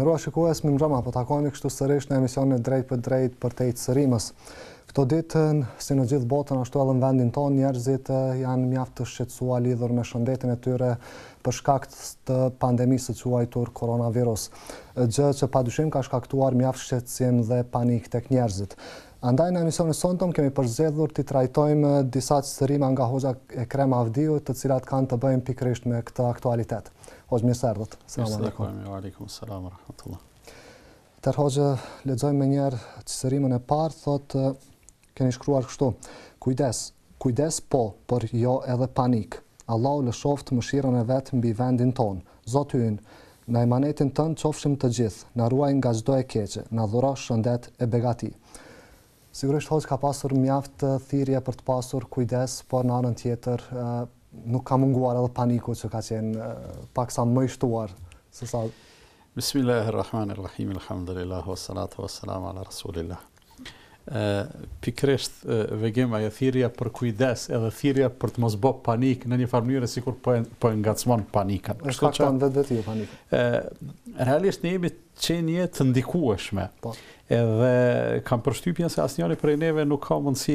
nderuar shikues, mirëmbrëma, po takohemi kështu sërish në emisionin Drejt për drejt për te sërimës. Këto ditë, si në gjithë botën, ashtu edhe në vendin tonë, njerëzit janë mjaft të shqetësuar lidhur me shëndetin e tyre për shkak të pandemisë së quajtur koronavirus. Gjë që padyshim ka shkaktuar mjaft shqetësim dhe panik tek njerëzit. Andaj në emisionin sonëm kemi përzgjedhur të trajtojmë disa sërima nga Hoxha Ekrem Avdiu, të cilat kanë të bëjnë pikërisht me këtë aktualitet. Hoxha, mirë se erdhët. Selam aleikum. Aleikum selam wa rahmatullah. Hoxha, lexojmë më njëherë sërimën e parë, thotë keni shkruar kështu: Kujdes po, por jo edhe panik. Allahu lëshoft mëshirën e vet mbi vendin ton. Zoti ynë, në emanetin tënd qofshim të gjithë, na ruaj nga çdo e keqe, na dhuro shëndet e begati. Sigurisht Hoxha ka pasur mjaft thirrje për të pasur kujdes, por në anën tjetër nuk ka munguar edhe paniku që ka qenë paksa më i shtuar se sa. Bismillahirrahmanirrahim, alhamdulillah, wassalatu wassalamu ala rasulillah. Pikërisht vegem ajo thirrja për kujdes, edhe thirrja për të mos bë panik në një farë mënyrë sikur po ngacmon panikën. Është shkakton vetë panikën. Realisht ne jemi qenie të ndikueshme. Po. Edhe kam përshtypjen se asnjëri prej neve nuk ka mundësi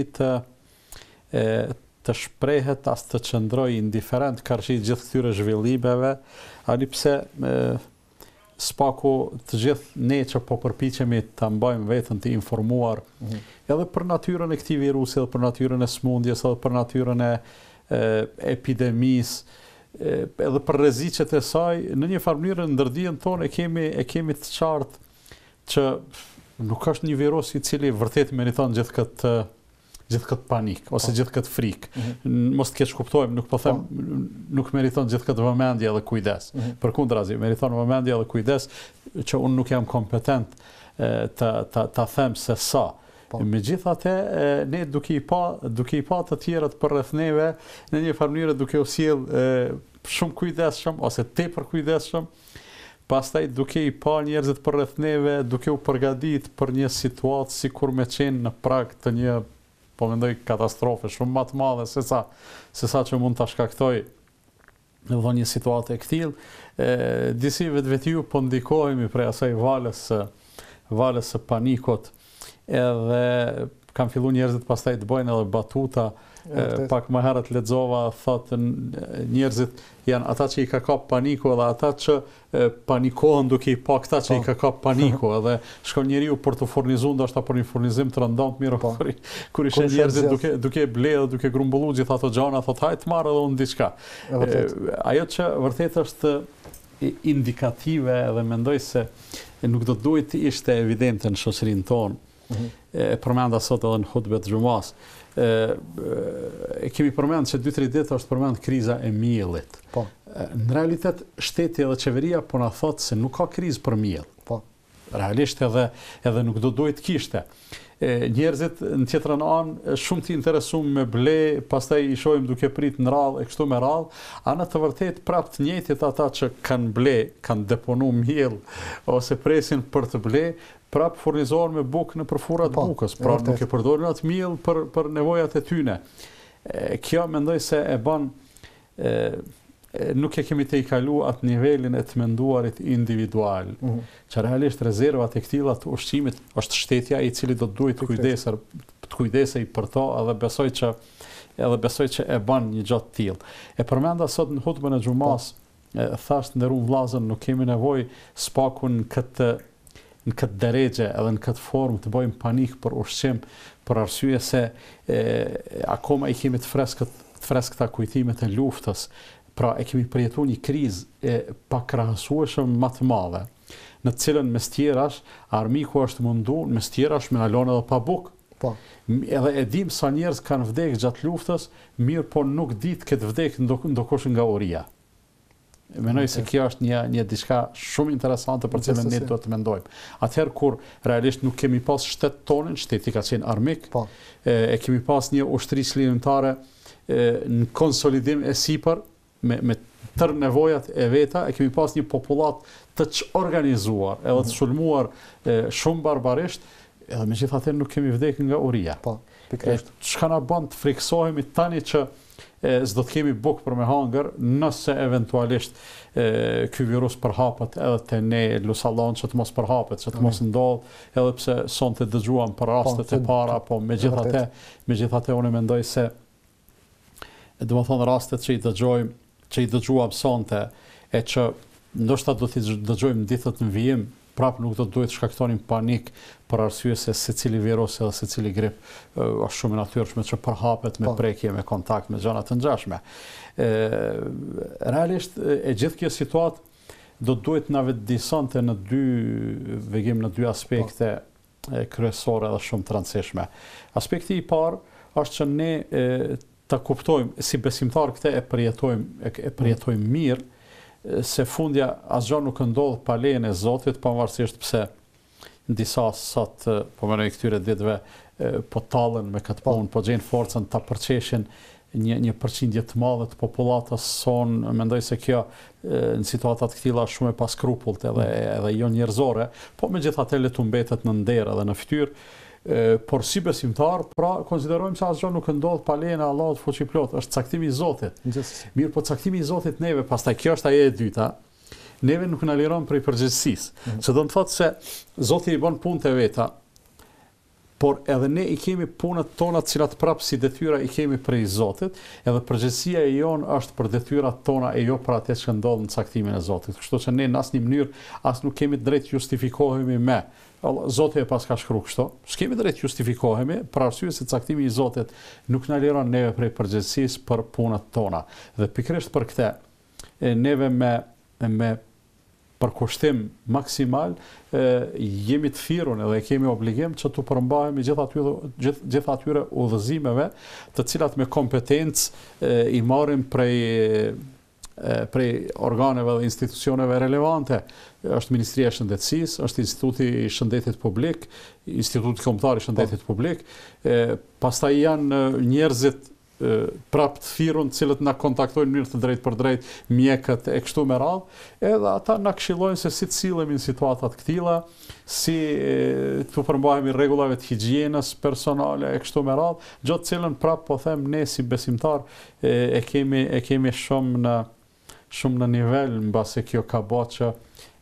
të shprehet as të qëndroj indiferent karshi gjithë këtyre zhvillimeve, ani pse spaku të gjithë ne që po përpiqemi të mbajmë veten të informuar edhe për natyrën e këtij virusi, edhe për natyrën e smundjes, edhe për natyrën e epidemisë, edhe për rreziqet e saj, në një farë mënyrë ndërdijen tonë e kemi të qartë që nuk është një virus i cili vërtet meriton gjithë këtë panik ose gjithë këtë frikë. Mos të keq kuptojmë, nuk po them nuk meriton gjithë këtë vëmendje dhe kujdes. Përkundrazi, meriton vëmendje dhe kujdes që unë nuk jam kompetent ta them se sa. Megjithatë, ne duke i pa të tjerët përreth neve, në një farë mënyrë duke u sjell shumë kujdesshëm ose tepër kujdesshëm, pastaj duke i pa njerëzit përreth neve, duke u përgatit për një situatë sikur me qenë në prag të një, po mendoj, katastrofe shumë më të madhe se sa që mund ta shkaktoj në një situatë e këtillë. Disi vetvetiju po ndikohemi prej asaj valës së panikut, edhe kam filluar njerëzit pastaj të bëjnë edhe batuta. Pak më herët lexova, thotë njerëzit janë ata që i ka kap paniku edhe ata që panikohen duke i pa këta që i ka kap paniku, edhe shkon njeriu për të furnizuar ndoshta për një furnizim të rëndomt, mirë kur ishin njerëzit duke bledhë, duke grumbulluar gjithë ato gjëra, thotë hajt marr edhe unë diçka. Ajo që vërtet është indikative dhe mendoj se nuk do të duhet të ishte evidente në shoqërinë tonë. Përmenda sot edhe në hutbet xumas. Kemi përmend që 2-3 ditë është përmend kriza e miellit. Në realitet shteti edhe qeveria po na thotë se nuk ka krizë për miell. Realisht edhe nuk do duhet kishte. Njerëzit në tjetrën anë shumë të interesuar me ble, pastaj i shohim duke prit në radhë e kështu me radhë, a në të vërtet prapë të njëjtit ata që kanë ble, kanë deponu miell ose presin për të ble, prapë furnizohen me bukë në përfurat bukës, pra nuk e përdorin atë miell për nevojat e tyne. Kjo mendoj se e bën nuk e kemi të i kalu atë nivelin e të menduarit individual, që realisht rezervat e këtilla të ushqimit është shtetja i cili do të duhet të kujdesej për to, edhe besoj që e bën një gjatë tillë. E përmenda sot në hutbën e xumas, thashtë nderuar vllazën, nuk kemi nevojë spakun në këtë deregje edhe në këtë formë të bëjmë panik për ushqim, për arsye se akoma i kemi të freskëta kujtimet e luftës. Pra e kemi përjetuar një krizë pakrahasueshëm më të madhe, në të cilën mes tjerash armiku është munduar, mes tjerash me na lënë edhe pa bukë. Edhe e dim sa njerëz kanë vdekur gjatë luftës, mirë po nuk ditë këtë vdek ndokush nga uria. Mendoj se kjo është një diçka shumë interesante për cilën ne duhet të mendojmë. Atëherë kur realisht nuk kemi pas shtet tonin, shteti ka qenë armik, e kemi pas një ushtri çlirimtare në konsolidim e sipër, me tërë nevojat e veta, e kemi pas një popullat të organizuar edhe të sulmuar shumë barbarisht, edhe megjithatë nuk kemi vdekur nga uria. Çka na bën të friksohemi tani që s'do të kemi bukë për me hangër nëse eventualisht ky virus përhapet edhe te ne, lusallon që të mos përhapet, që të mos ndodh, edhe pse sonte dëgjuam për rastet e para, po megjithatë unë mendoj se do të thonë rastet që i dëgjuam sonte e që ndoshta do t'i dëgjojmë ditët në vijim, prapë nuk do të duhet shkaktonin panik për arsye se secili virus edhe secili grip është shumë i natyrshme që përhapet me prekje, me kontakt me gjëra të ngjashme. Realisht e gjithë kjo situatë do të duhet na vetëdijsonte në dy aspekte kryesore dhe shumë të rëndësishme. Aspekti i parë është që ne ta kuptojmë si besimtar këtë e përjetojmë mirë, se fundja asgjë nuk ndodh pa lejen e Zotit, pavarësisht pse disa sot po mënoj këtyre ditëve po tallen me këtë punë, po gjejnë forcën ta përçeshin një përqindje të madhe të popullatës son, mendoj se kjo në situata të këtilla është shumë e paskrupullt edhe jo njerëzore, po megjithatë le të mbetet në nder edhe në fytyrë. Por si besimtar, pra konsiderojmë se asgjë nuk ndodh pa lejen e Allahut fuqiplot, është caktimi i Zotit. Mirë, po caktimi i Zotit neve, pastaj kjo është ajo e dyta, neve nuk na liron prej përgjegjësisë. Që do të thotë se Zoti i bën punët e veta, por edhe ne i kemi punët tona të cilat prapë si detyra i kemi prej Zotit, edhe përgjegjësia e jon është për detyrat tona e jo për atë që ndodh në caktimin e Zotit. Kështu që ne në asnjë mënyrë as nuk kemi drejt justifikohemi me Zoti e pas ka shkruar kështu. S'kemi drejt justifikohemi për arsye se caktimi i Zotit nuk na liron neve prej përgjegjësisë për punët tona. Dhe pikërisht për këtë neve me përkushtim maksimal jemi të thirrur edhe kemi obligim që të përmbahemi gjithë atyre udhëzimeve të cilat me kompetencë i marrim prej organeve dhe institucioneve relevante. Është Ministria e Shëndetësisë, është Instituti i Shëndetit Publik, Instituti Kombëtar i Shëndetit Publik, pastaj janë njerëzit prapë të thirrur të cilët na kontaktojnë në mënyrë të drejtë për drejtë, mjekët e kështu me radhë, edhe ata na këshillojnë se si të sillemi në situata të këtilla, si të përmbahemi rregullave të higjienës personale e kështu me radhë, gjë të cilën prapë po them ne si besimtar e kemi shumë në nivel mbase kjo ka bërë që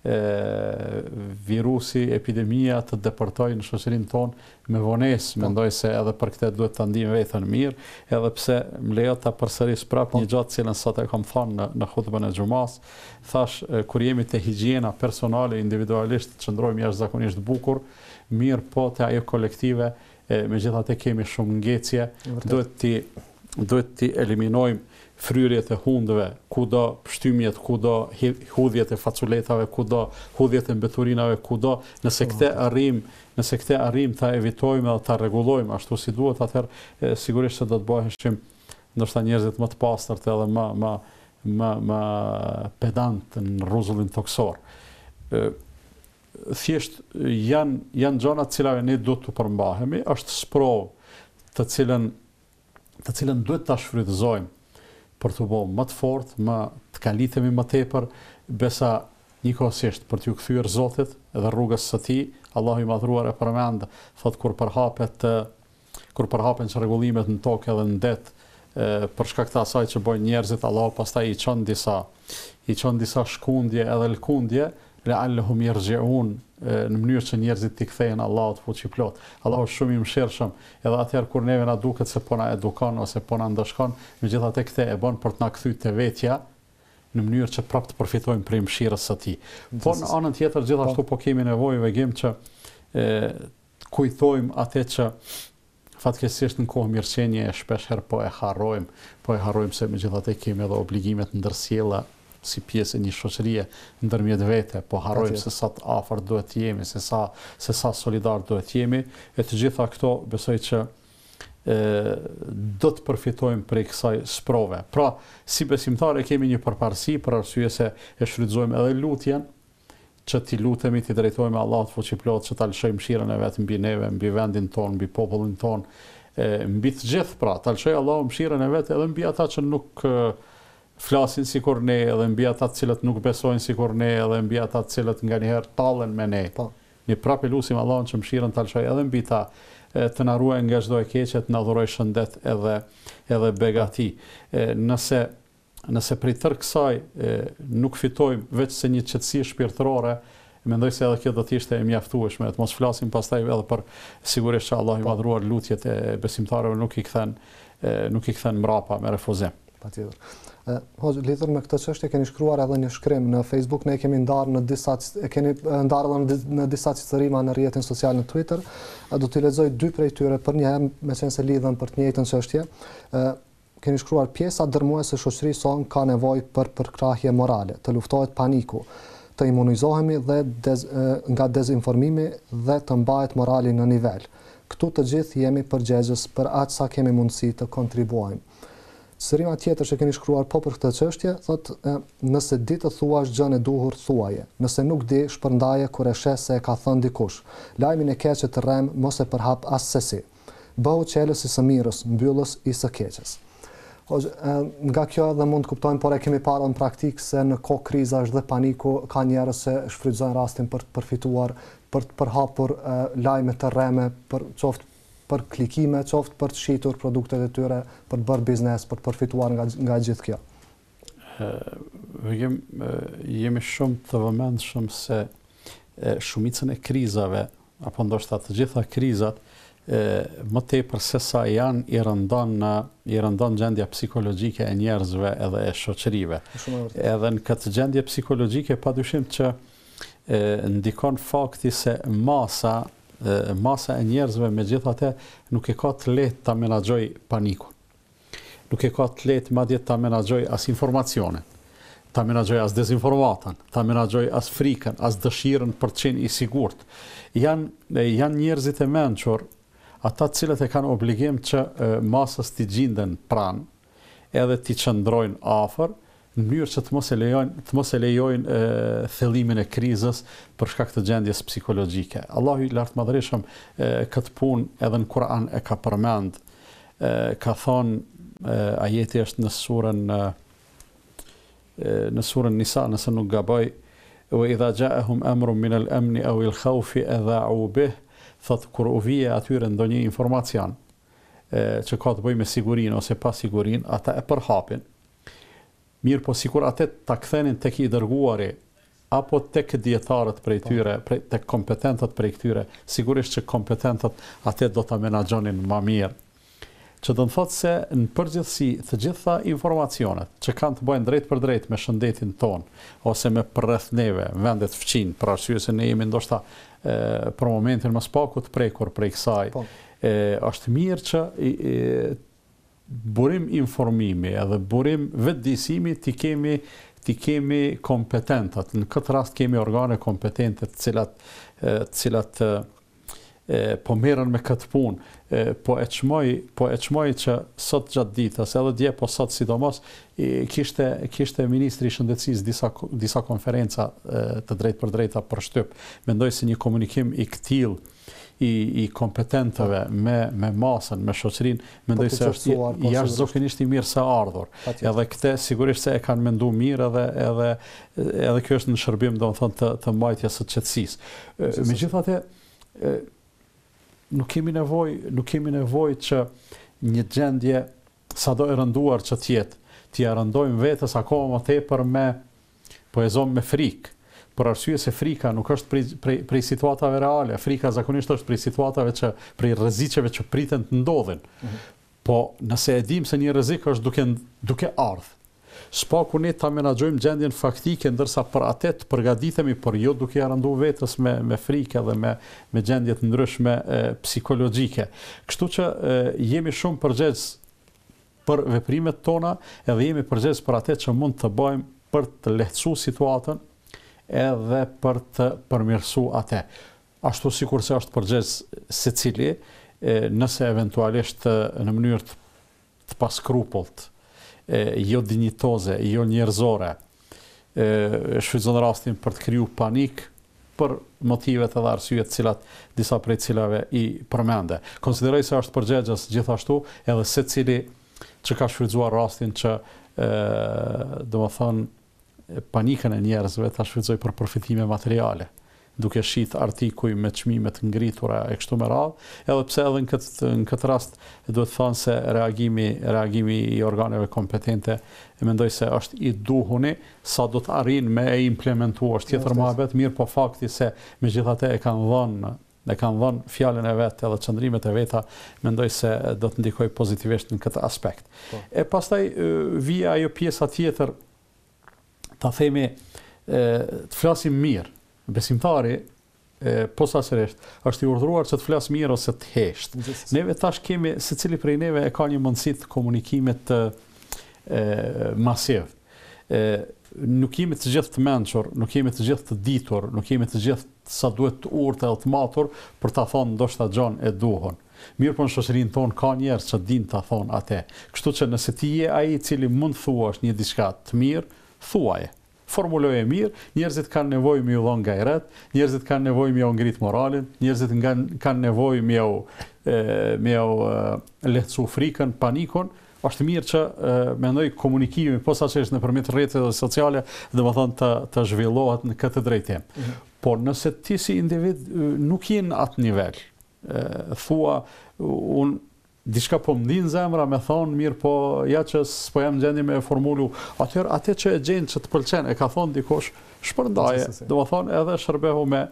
virusi, epidemia të depërtojë në shoqërinë tonë me vonesë. Mendoj se edhe për këtë duhet ta ndijmë veten mirë, edhe pse më lejo ta përsëris prapë një gjë që sot e kam thënë në hutbën e xumas. Thash kur jemi te higjiena personale individualisht qëndrojmë jashtëzakonisht bukur, mirë po te ajo kolektive megjithatë kemi shumë ngjecje, duhet ti eliminojmë fryrjet e hundëve, kudo pshtymjet, kudo hudhjet e faculetave, kudo hudhjet e mbeturinave, kudo nëse këtë arrim ta evitojmë dhe ta rregullojmë ashtu si duhet, atëherë sigurisht se do të bëheshim ndoshta njerëzit më të pastërt edhe më pedant në rrezullin toksor. Thjesht janë gjëra të cilave ne duhet të përmbahemi, është sprovë të cilën duhet ta shfrytëzojmë për të bërë më të fortë, të kalitemi më tepër, besa njëkohësisht për t'ju kthyer Zotit dhe rrugës së Tij. Allahu i madhruar e përmend, thot kur përhapen çrregullimet në tokë edhe në det, për shkak të asaj që bojnë njerëzit, Allahu pastaj i çon disa shkundje edhe lkundje, le'allahum yarji'un, në mënyrë që njerëzit t'i kthehen Allahut fuqiplot. Allahu është shumë i mëshirshëm, edhe atëherë kur neve na duket se po na edukon ose po na ndëshkon, megjithatë këtë e bën për të na kthyr te vetja në mënyrë që prapë të përfitojmë prej mëshirës së Tij. Po në anën tjetër gjithashtu po kemi nevojë vegim që kujtojmë atë që fatkeqësisht në kohë mirëqenie shpesh herë po e harrojmë se megjithatë kemi edhe obligimet ndërsjella si pjesë e një shoqërie ndërmjet vete, po harrojmë se sa të afër duhet të jemi, se sa solidar duhet të jemi, e të gjitha këto besoj që do të përfitojmë prej kësaj sprove. Pra, si besimtarë kemi një përparësi për arsye se e shfrytëzojmë edhe lutjen, që ti lutemi, ti drejtojmë Allahut fuqiplot, që ta lëshojmë mëshirën e vet mbi neve, mbi vendin ton, mbi popullin ton, mbi të gjithë, pra, ta lëshoj Allahu mëshirën e vet edhe mbi ata që nuk flasin sikur ne, edhe mbi ata të cilët nuk besojnë sikur ne, edhe mbi ata të cilët nganjëherë tallen me ne. Ne prapë lutim Allahun që mëshirën ta lëshoj edhe mbi ta, të na ruaj nga çdo e keqe, të na dhuroj shëndet edhe begati. Nëse prej tërë kësaj nuk fitojmë veç se një qetësi shpirtërore, mendoj se edhe kjo do të ishte e mjaftueshme, të mos flasim pastaj edhe për sigurisht që Allah i madhruar lutjet e besimtarëve nuk i kthen mrapa me refuzim. Patjetër. Hoxh, lidhur me këtë çështje keni shkruar edhe një shkrim në Facebook, ne kemi ndarë në disa citërima në rrjetin social në Twitter. Do t'i lexoj dy prej tyre për një herë, meqense se lidhen për të njëjtën çështje. Keni shkruar: pjesa dërmuese e shoqërisë sonë ka nevojë për përkrahje morale, të luftohet paniku, të imunizohemi nga dezinformimi dhe të mbahet morali në nivel. Këtu të gjithë jemi përgjegjës për aq sa kemi mundësi të kontribuojmë. Sërima tjetër që keni shkruar po për këtë çështje, thotë: nëse di të thuash gjën e duhur, thuaje. Nëse nuk di, shpërndaje kur e sheh se e ka thënë dikush. Lajmin e keq të rrem, mos e përhap asesi. Bëhu qelës i së mirës, mbyllës i së keqes. Nga kjo edhe mund të kuptojmë, por e kemi parë në praktikë se në kohë krizash dhe paniku ka njerëz që shfrytëzojnë rastin për të përfituar, për të përhapur lajme të rreme, qoftë për klikime, qoftë për të shitur produktet e tyre, për të bërë biznes, për të përfituar nga gjithë kjo. Jemi shumë të vëmendshëm se shumicën e krizave, apo ndoshta të gjitha krizat, më tepër se sa janë i rëndon gjendja psikologjike e njerëzve edhe e shoqërive. Edhe në këtë gjendje psikologjike padyshim që ndikon fakti se masa e njerëzve megjithatë nuk e ka të lehtë ta menaxhoj panikun. Nuk e ka të lehtë madje ta menaxhoj as informacionin, ta menaxhoj as dezinformatën, ta menaxhoj as frikën, as dëshirën për të qenë i sigurt. Janë njerëzit e mençur, ata të cilët e kanë obligim që masës t'i gjinden pranë, edhe t'i qëndrojnë afër, në mënyrë që të mos e lejojnë thellimin e krizës për shkak të gjendjes psikologjike. Allahu i lartëmadhërisëm këtë punë edhe në Kur'an e ka përmend, ka thonë, ajeti është në surën Nisa, nëse nuk gaboj: wa idha ja'ahum amrun min al-amni aw al-khawfi adha'u bih, thotë kur u vije atyre ndonjë informacion që ka të bëjë me sigurinë ose pa sigurinë, ata e përhapin. Mirë po sikur atë ta kthenin tek i dërguari apo tek dietarët prej tyre, tek kompetentët prej këtyre, sigurisht që kompetentët atë do ta menaxhonin më mirë. Që do të thotë se në përgjithësi të gjitha informacionet që kanë të bëjnë drejt për drejt me shëndetin ton ose me përreth neve, vendet fqin, për arsye se ne jemi ndoshta për momentin më spaku të prekur prej kësaj, është mirë që burim informimi edhe burim vetëdijsimi ti kemi kompetentat. Në këtë rast kemi organe kompetente të cilat po merren me këtë punë, po e çmoj që sot gjatë ditës, edhe dje po sot sidomos, kishte ministri i shëndetësisë disa konferenca të drejtë për drejta për shtyp. Mendoj se një komunikim i këtill i kompetentëve me masën, me shoqërinë, mendoj se është jashtëzakonisht i mirë se ardhur. Edhe këtë sigurisht se e kanë menduar mirë edhe kjo është në shërbim domethënë të mbajtjes së qetësisë. Megjithatë, nuk kemi nevojë që një gjendje sado e rënduar që t'i rëndojmë vetës akoma më tepër po e zonë me frikë. Për arsye se frika nuk është prej situatave reale, frika zakonisht është prej situatave prej rreziqeve që priten të ndodhin. Po nëse e dim se një rrezik është duke ardhur, s'paku ne ta menaxhojmë gjendjen faktike, ndërsa për atë të përgatitemi, por jo duke ja rënduar vetës me frikë dhe me gjendje të ndryshme psikologjike. Kështu që jemi shumë përgjegjës për veprimet tona, edhe jemi përgjegjës për atë që mund të bëjmë për të lehtësuar situatën edhe për të përmirësuar atë. Ashtu sikur se është përgjegjës secili, nëse eventualisht në mënyrë të paskrupullt, jo dinjitoze, jo njerëzore, shfrytëzon rastin për të kriju panik për motivet edhe arsyet cilat disa prej cilave i përmende. Konsideroj se është përgjegjës gjithashtu edhe secili që ka shfrytëzuar rastin që domethënë panikën e njerëzve ta shfrytëzoj për përfitime materiale. duke shit artikuj me çmime të ngritura e kështu me radhë, edhe pse edhe në këtë rast duhet të thonë se reagimi I organeve kompetente mendoj se është I duhuni, sa do të arrin me e implementuar është tjetër mohabet, mirë po fakti se megjithatë e kanë dhënë fjalën e vetë edhe qëndrimet e veta, mendoj se do të ndikoj pozitivisht në këtë aspekt. E pastaj vija ajo pjesa tjetër, ta themi, të flasim mirë. Besimtari, posaçërisht, është I urdhëruar që të flas mirë ose të heshtë. Neve tash kemi, secili prej neve e ka një mundësi të komunikimit masiv. Nuk jemi të gjithë të mençur, nuk jemi të gjithë të ditur, nuk jemi të gjithë sa duhet të urtë edhe të matur për ta thonë ndoshta gjën e duhur. Mirë po në shoqërinë tonë ka njerëz që din ta thonë atë. Kështu që nëse ti je ai I cili mund thuash një diçka të mirë, thuaje. Formuloje mirë, njerëzit kanë nevojë me u dhënë gajret, njerëzit kanë nevojë me u ngrit moralin, njerëzit kanë nevojë me u lehtësu frikën, panikun. Është mirë që mendoj komunikimi posaçërisht nëpërmjet rrjeteve sociale, domethënë të zhvillohet në këtë drejtim. Por nëse ti si individ nuk je në atë nivel, thua unë diçka po më ndin zemra me thonë mirë po ja që s'po jam gjendje me formulu, atëherë atë që e gjen që të pëlqen e ka thonë dikush, shpërndaje, domethënë edhe shërbehu me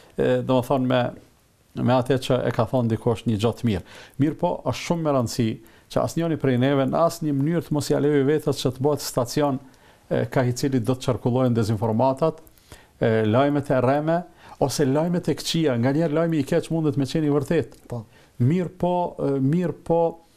atë që e ka thonë dikush një gjë të mirë. Mirë po është shumë me rëndësi që asnjëri prej neve në asnjë mënyrë të mos ia lejojë vetes që të bëhet stacion ka I cili do të çarkullojnë dezinformatat, lajmet e rreme ose lajmet e këqija, nganjëherë lajmi I keq mundet me qenë I vërtet. Po. Mirë po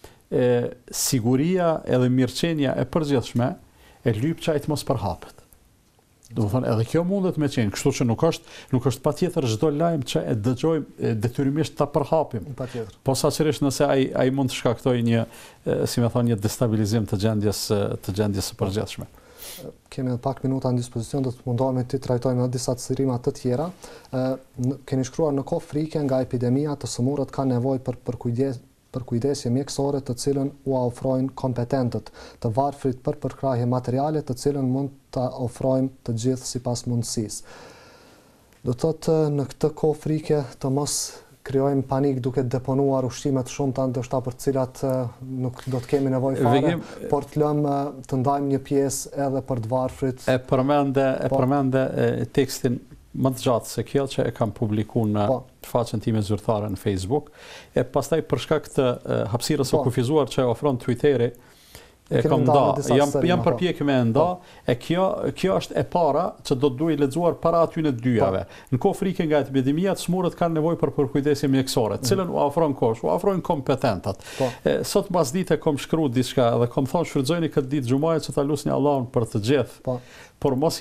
siguria edhe mirëqenia e përgjithshme e lyp çaj të mos përhapet. Do të thonë edhe kjo mundet me qenë, kështu që nuk është patjetër çdo lajm që e dëgjojmë detyrimisht ta përhapim. Patjetër. Posaçërisht nëse ai mund të shkaktojë një, si më thonë, një destabilizim të gjendjes së përgjithshme. Kemi edhe pak minuta në dispozicion, do të mundohemi të trajtojmë edhe disa çështje të tjera. Keni shkruar në kohë frike nga epidemia të sëmurët ka nevojë për kujdesje mjekësore të cilën u ofrojnë kompetentët, të varfrit për përkrahje materiale të cilën mund ta ofrojmë të gjithë sipas mundësisë. Do të thotë në këtë kohë frike të mos krijojmë panik duke deponuar ushqime të shumta ndoshta për të cilat nuk do të kemi nevojë fare, por të lëmë të ndajmë një pjesë edhe për të varfrit. E përmende tekstin më të gjatë se kjo që e kam publikuar në faqen time zyrtare në Facebook, e pastaj për shkak të hapësirës së kufizuar që ofron Twitteri, e kam jam përpjekur me nda, e kjo është e para që do të duhet lexuar para atyre dyjave. Në kohë frike nga epidemia, smurët kanë nevojë për përkujdesje mjekësore, të cilën u ofron kosh, u ofrojnë kompetentat. Sot mbas dite kam shkruar diçka dhe kam thonë shfrytëzojeni këtë ditë xhumaje që ta lutsni Allahun për të gjithë. Por mos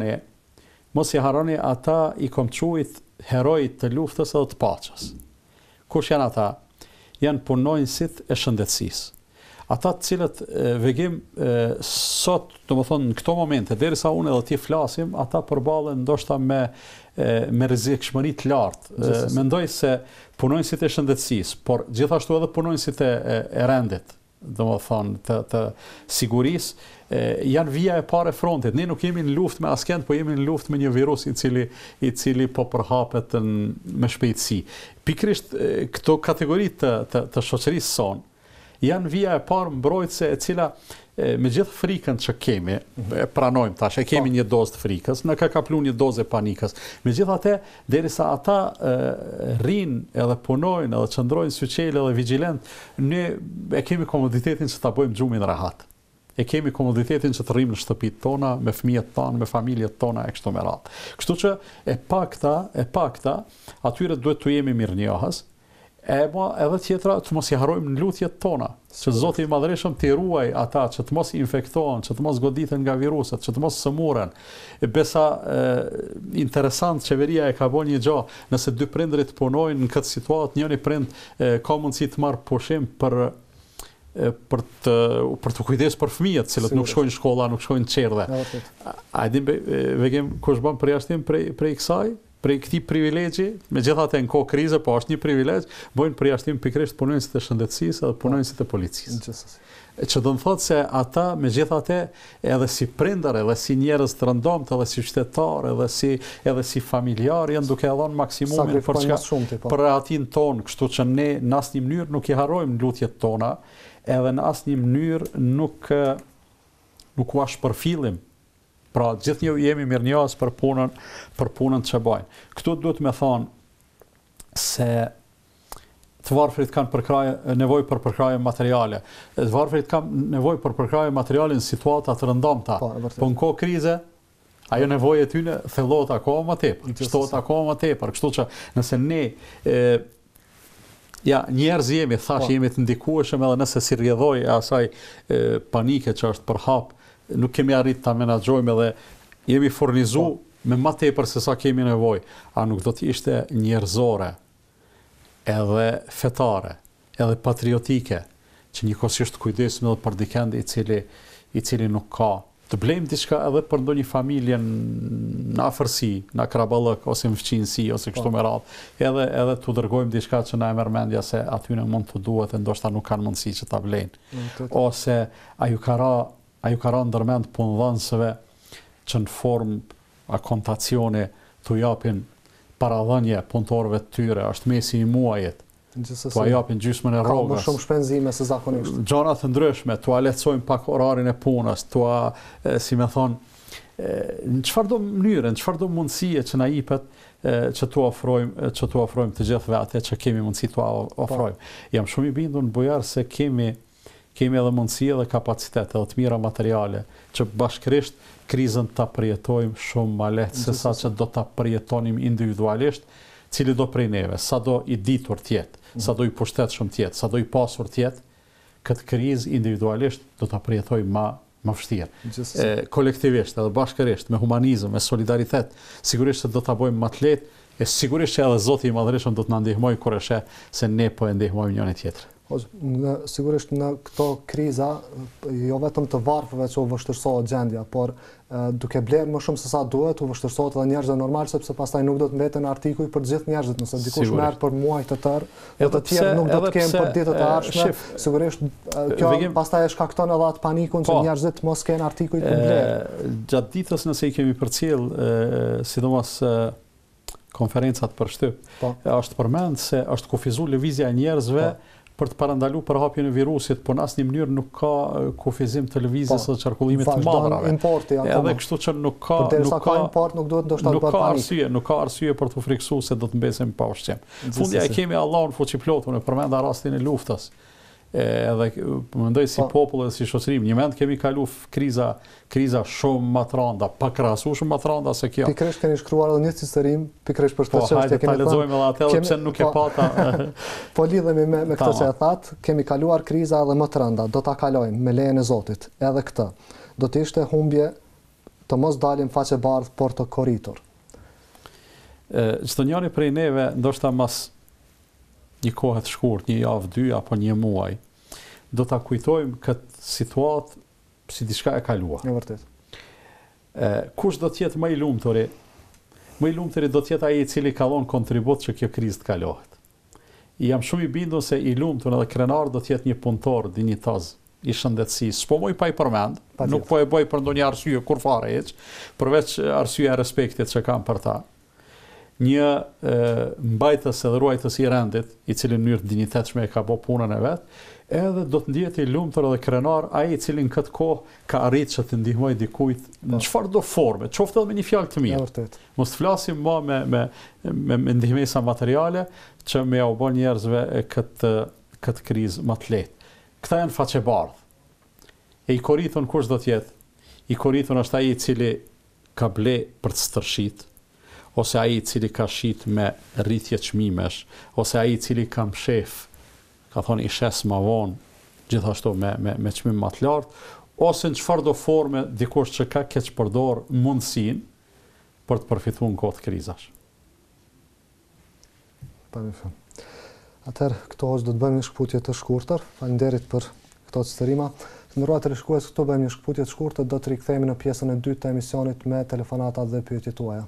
i harroni ata I kom quajt herojt të luftës edhe të paqes. Kush janë ata? Janë punonjësit e shëndetësisë. Ata të cilët vegim sot, domethënë në këto momente, derisa unë edhe ti flasim, ata përballen ndoshta me rrezikshmëri të lartë. Mendoj se punonjësit e shëndetësisë, por gjithashtu edhe punonjësit e rendit, domethënë të sigurisë, janë vija e parë e frontit. Ne nuk jemi në luftë me askënd, po jemi në luftë me një virus I cili po përhapet me shpejtësi. Pikërisht këto kategori të shoqërisë sonë janë vija e parë mbrojtëse e cila me gjithë frikën që kemi, e pranojmë tash, e kemi një dozë të frikës, në ka kaplu një dozë e panikës. Megjithatë, derisa ata rrinë edhe punojnë edhe qëndrojnë syçel edhe vigjilent, ne e kemi komoditetin që ta bëjmë gjumin rahat. E kemi komoditetin që të rrimë në shtëpitë tona, me fëmijët tonë, me familjet tona e kështu me radhë. Kështu që e pakta, atyre duhet të jemi mirënjohës, edhe tjetra të mos I harrojmë në lutjet tona, që Zoti I Madhreshëm t'i ruaj ata që të mos infektohen, që të mos goditen nga viruset, që të mos sëmuren. Besa interesant, qeveria e ka bën një gjë, nëse dy prindrit punojnë në këtë situatë, njëri prind ka mundësi të marrë pushim për të kujdes për fëmijët, cilët nuk shkojnë në shkolla, nuk shkojnë në çerdhe. A din vegem kush bën përjashtim prej kësaj? Prej këtij privilegji, megjithatë në kohë krize, po është një privilegj, bojnë përjashtim pikërisht punonjësit e shëndetësisë dhe punonjësit e policisë. Që do të thotë se ata megjithatë edhe si prindër, edhe si njerëz të rëndomtë, edhe si qytetar, edhe si familjar janë duke dhënë maksimumin për atin ton, kështu që ne në asnjë mënyrë nuk i harrojmë lutjet tona, edhe në asnjë mënyrë nuk u shpërfillim. Pra gjithnjë jemi mirënjohës për punën që bajnë. Këtu duhet me thonë se të varfrit kanë nevojë për përkraje materiale. Të varfrit kanë nevojë për përkraje materiale në situata të rëndomta. Po në kohë krize, ajo nevojë e tyre thellohet akoma më tepër, shtohet akoma më tepër. Kështu që nëse ne njerëz jemi, jemi të ndikueshëm, edhe nëse si rrjedhoj e asaj panike që është përhap, nuk kemi arrit ta menaxhojmë edhe jemi furnizu me më tepër se sa kemi nevojë. A nuk do të ishte njerëzore, edhe fetare, edhe patriotike, që njëkohësisht kujdesim edhe për dikend i cili nuk ka. Të blejmë diçka edhe për ndonjë familje në afërsi, në akraballëk ose në fëmijësi ose kështu me radhë, edhe t'u dërgojmë diçka që na e merr mendja se aty në mund të duhet e ndoshta nuk kanë mundësi që ta blejnë. Ose aju ka ra ndërmend punëdhënësve që në formë akontacione t'u japin paradhënje punëtorëve të tyre, është mesi i muajit. T'u japin gjysmën e rrogës. Ka më shumë shpenzime se zakonisht. Gjëra të ndryshme, t'u lehtësojmë pak orarin e punës, si me thonë, në çfarëdo mënyrë, në çfarëdo mundësie që na jepet që t'u ofrojmë të gjithëve atë që kemi mundësi t'u ofrojmë. Jam shumë i bindur në Bujar se kemi edhe mundësi edhe kapacitet, edhe të mira materiale, që bashkërisht krizën ta përjetojmë shumë më lehtë se sa që do ta përjetonim individualisht, cili do prej neve, sa do i ditur tjetë, sa do i pushtetshëm tjetë, sa do i pasur tjetë, këtë krizë individualisht do ta përjetoj më vështirë. Kolektivisht edhe bashkërisht, me humanizëm, me solidaritet, sigurisht se do ta bëjmë më të lehtë, e sigurisht që edhe Zoti i Madhërisht do të na ndihmojë kur e sheh se ne po e ndihmojmë njëri tjetrin. Sigurisht në këto kriza, jo vetëm të varfëve që u vështirësohet gjendja, por duke blerë më shumë se sa duhet, u vështirësohet edhe njerëzve normal, sepse pastaj nuk do të mbeten artikuj për të gjithë njerëzit, nëse dikush merr për muaj të tërë, dhe të tjerë nuk do të kenë për ditët e ardhshme. Sigurisht kjo pastaj e shkakton edhe atë panikun që njerëzit mos kenë artikuj të blerë. Gjatë ditës nëse i kemi përcjell, sidomos konferencat për shtyp, është përmend se është kufizuar lëvizja e njerëzve për të parandaluar përhapjen e virusit, por në asnjë mënyrë nuk ka kufizim të lëvizjes së qarkullimit të madrave. Edhe kështu që nuk ka import, nuk duhet ndoshta të bëhet panikë. Nuk ka arsye për të friksuar se do të mbesemi pa ushqim. Fundja e kemi Allahun fuqiplotun, e përmenda rastin e luftës. Edhe mendoj si popull dhe si shoqëri, një mend kemi kalu kriza shumë më të rënda, pa krahasuar më të rënda se kjo. Pikërisht keni shkruar edhe një cisterim, pikërisht për këtë çështje kemi. Po, hajde ta lexojmë edhe atë pse nuk e pata. Po lidhemi me këtë që e thatë, kemi kaluar kriza edhe më të rënda, do ta kalojmë me lejen e Zotit. Edhe këtë. Do të ishte humbje të mos dalim faqe bardh, por të korritur. Çdo njëri prej neve, ndoshta mas një kohë të shkurt, një javë, 2 apo një muaj, do ta kujtojmë këtë situatë si diçka e kaluar. Në vërtet. Kush do të jetë më i lumturi? Më i lumturi do të jetë ai i cili ka dhënë kontribut që kjo krizë të kalohet. Jam shumë i bindur se i lumtur edhe krenar do të jetë një punëtor dinjitoz i shëndetësisë. S'po më i pa i përmend, nuk po e bëj për ndonjë arsye kur fare hiç, përveç arsyeja e respektit që kam për ta. Një mbajtës edhe ruajtës i rendit, i cili në mënyrë dinjitetshme e ka bë punën e vet, edhe do të ndihet i lumtur edhe krenar ai i cili në këtë kohë ka arritur që të ndihmojë dikujt në çfarëdo forme, qoftë edhe me një fjalë të mirë. Mos të flasim më me ndihmësa materiale që me u bën njerëzve këtë krizë më të lehtë. Këta janë faqe bardh. E i korritur kush do të jetë? I korritur është ai i cili ka ble për të stërshit, ose ai i cili ka shit me rritje çmimesh, ose ai i cili ka mshef, ka thonë i shes më vonë, gjithashtu me çmim më të lartë, ose në çfarëdo forme dikush që ka keq përdor mundësinë për të përfituar në kohë të krizash. Atëherë, këto do të bëjmë një shkputje të shkurtër. Faleminderit për këto sqarime. Të nderuar televizionistë, këto bëjmë një shkputje të shkurtër, do të rikthehemi në pjesën e dytë të emisionit me telefonatat dhe pyetjet tuaja.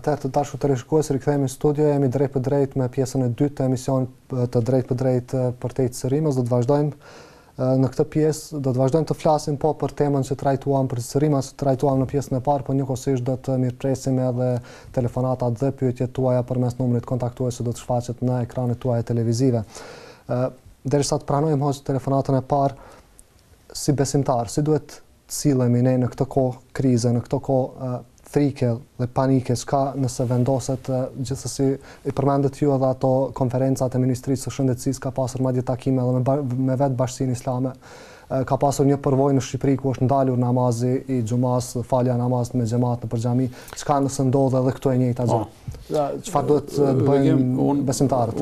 Atëherë të dashur teleshikues, rikthehemi në studio, jemi drejt për drejt me pjesën e dytë të emisionit të drejt për drejt për te të sërimës. Do të vazhdojmë në këtë pjesë, do të vazhdojmë të flasim po për temën që trajtuam për sërimas, trajtuam në pjesën e parë, por njëkohësisht do të mirëpresim edhe telefonatat dhe pyetjet tuaja përmes numrit kontaktues që do të shfaqet në ekranet tuaja televizive. Derisa të pranojmë hoqë telefonatën e parë, si besimtar, si duhet të silemi ne në këtë kohë krize, në këtë kohë frike dhe panike, çka nëse vendoset, gjithsesi i përmendet ju edhe ato konferencat e Ministrisë së Shëndetësisë, ka pasur madje takime edhe me vetë Bashkinë Islame, ka pasur një përvojë në Shqipëri ku është ndalur namazi i xumas, falja namazit me xhamat në xhami, çka nëse ndodh edhe këtu e njëjta gjë. Çfarë duhet të bëjmë besimtarët?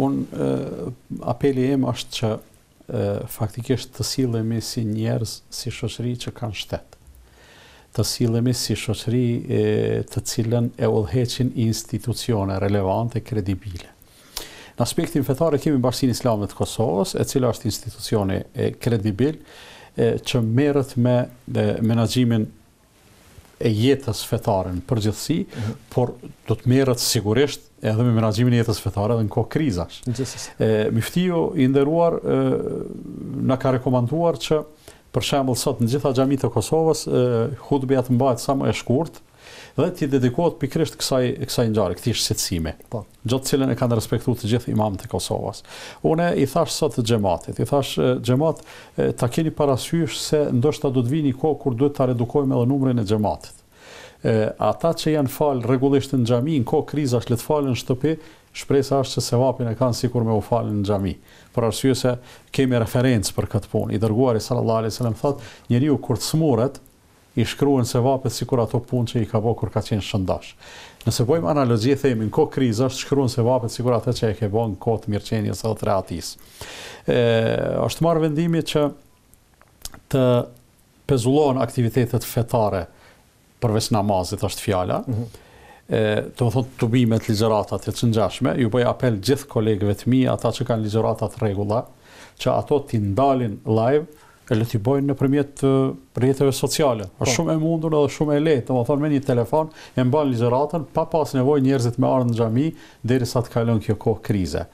Apeli im është që faktikisht të sillemi si njerëz, si shoqëri që kanë shtet. Të sillemi si shoqëri të cilën e udhëheqin institucione relevante, kredibile. Në aspektin fetar kemi Bashkinë Islame të Kosovës, e cila është institucione kredibil që merret me menaxhimin e jetës fetare në përgjithësi, por do të merret sigurisht edhe me menaxhimin e jetës fetare edhe në kohë krizash. Miftiu i nderuar na ka rekomanduar që për shembull sot në gjitha xhamitë të Kosovës hutbeja të mbahet sa më e shkurt dhe t'i dedikohet pikërisht kësaj ngjarje, këtij shqetësimi. Gjatë cilën e kanë respektuar të gjithë imamët e Kosovës. Unë i thash sot të xhamatit, i thash xhamat ta keni parasysh se ndoshta do të vini kohë kur duhet ta redukojmë edhe numrin e xhamatit. Ata që janë fal rregullisht në xhami, në kohë krizash le të falen në shtëpi, shpresa është që sevapin e kanë sikur me u falën në xhami. Për arsye se kemi referencë për këtë punë. I dërguari sallallahu alaihi wasallam thotë, njeriu kur të smuret, i shkruan sevapet sikur ato punë që i ka bërë kur ka qenë shëndash. Nëse bëjmë analogji, themi në kohë krizash shkruan sevapet sikur ato që e ke bën në kohë të mirëqenies së të rehatisë. Është marrë vendimi që të pezullohen aktivitetet fetare përveç namazit është fjala. Të më thonë tubimet, ligjëratat e të ngjashme, ju bëj apel gjithë kolegëve të mi, ata që kanë ligjëratat rregulla, që ato t'i ndalin live, e le t'i bojnë nëpërmjet rrjeteve sociale. Është shumë e mundur edhe shumë e lehtë, të më thonë me një telefon, e mban ligjëratën, pa pas nevojë njerëzit me ardhur në xhami, derisa të kalon kjo kohë krize.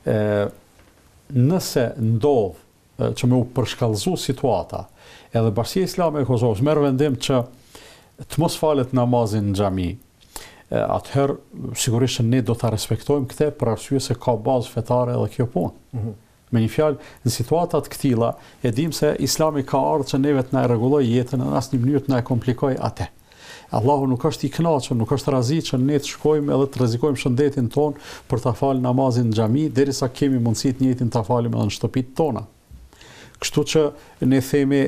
Nëse ndodh që me u përshkallëzu situata, edhe Bashkia Islame e Kosovës merr vendim që të mos falet namazin në xhami, atëherë sigurisht ne do ta respektojmë këtë për arsye se ka bazë fetare edhe kjo punë. Me një fjalë, në situata të këtilla e dim se Islami ka ardhur që neve të na rregullojë jetën në asnjë mënyrë të na e komplikoj atë. Allahu nuk është i kënaqur, nuk është razi që ne të shkojmë edhe të rrezikojmë shëndetin ton për ta falë namazin në xhami, derisa kemi mundësi të njëjtin ta falim edhe në shtëpitë tona. Kështu që ne themi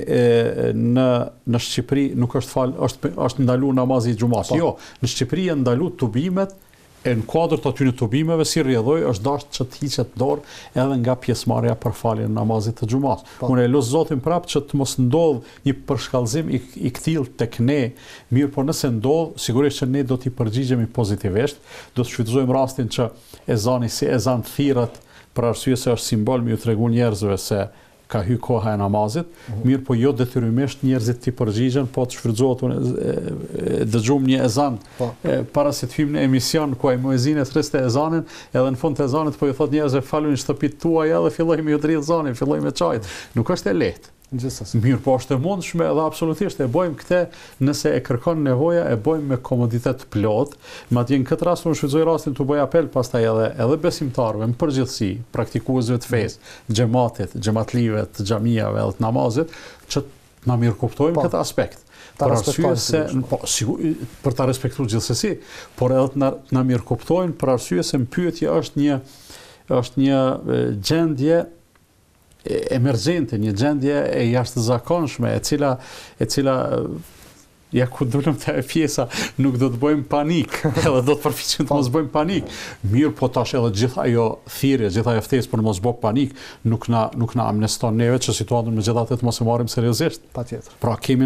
në Shqipëri nuk është ndaluar namazi i xumas. Jo, në Shqipëri janë ndaluar tubimet, e në kuadër të atyre tubimeve si rrjedhoj është dashur që të hiqet dorë edhe nga pjesëmarrja për faljen e namazit të xumas. Unë e lut Zotin prapë që të mos ndodh një përshkallëzim i këtill tek ne, mirë po nëse ndodh, sigurisht që ne do t'i përgjigjemi pozitivisht, do të shfrytëzojmë rastin që ezani si ezan thirret për arsye se është simbol me ju tregu njerëzve se ka hy koha e namazit, mirë po jo detyrimisht njerëzit t'i përgjigjen, po të shfrytëzohet dëgjojmë një ezan para se të hyjmë në emision ku ai muezinet rriste ezanin, edhe në fund të ezanit po i thot njerëzve faluni në shtëpitë tuaja edhe fillojmë ju dridh ezanin, fillojmë me çajt. Nuk është e lehtë. Mirë po është e mundshme edhe absolutisht e bëjmë këtë nëse e kërkon nevoja, e bëjmë me komoditet plot. Madje në këtë rast unë shfrytëzoj rastin të bëj apel pastaj edhe besimtarëve në përgjithësi, praktikuesve të fesë, xhamatit, xhamatlive të xhamiave edhe të namazit, që na mirëkuptojmë këtë aspekt. Për arsye se për ta respektuar gjithsesi, por edhe na mirëkuptojnë për arsye se pyetja është një gjendje emergjente, një gjendje e jashtëzakonshme, e cila ja ku dolëm te pjesa nuk do të bëjmë panik, edhe do të përpiqem të mos bëjmë panik. Mirë, po tash edhe gjithë ajo thirrje, gjithë ajo ftesë për mos bë panik, nuk na amneston neve që situatën megjithatë të mos e marrim seriozisht. Patjetër. Pra kemi